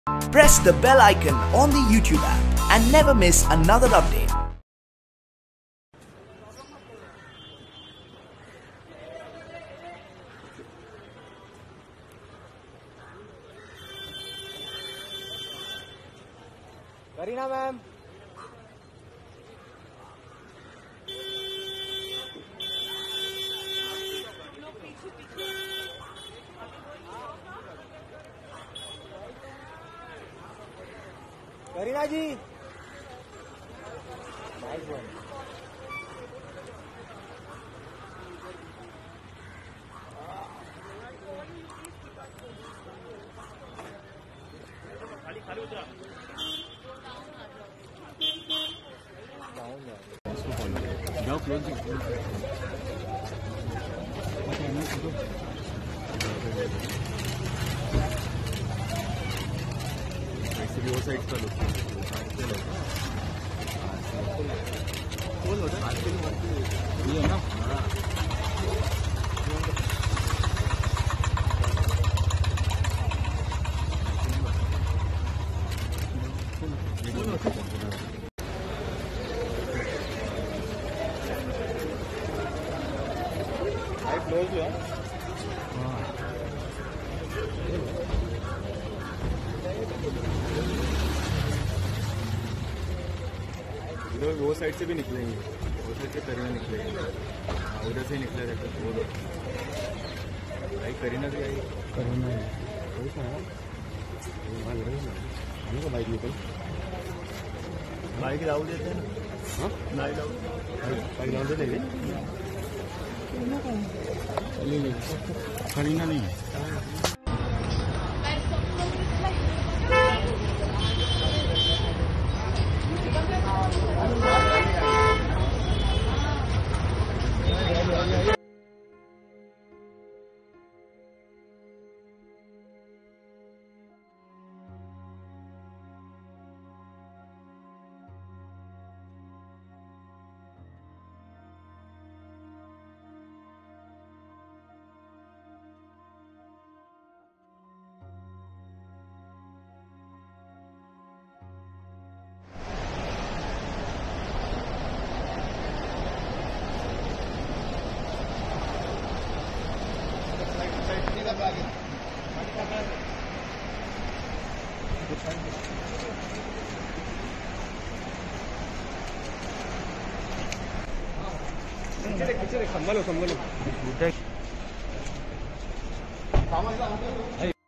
Press the bell icon on the YouTube app and never miss another update. Kareena ma'am, Kareena ji, nice one. खाली उतरा। जाओ close वो side का लोग ये है ना। क्लोज है। वो साइड से भी निकलेंगे, वो साइड से करीना निकलेंगे, उधर से ही निकला जाता है। वो भाई करीना भी आई, करीना है बाइक निकल, बाइक राउंड देते हैं ना। हाँ बाइक राउंड देते हैं। करीना नहीं है। संभालो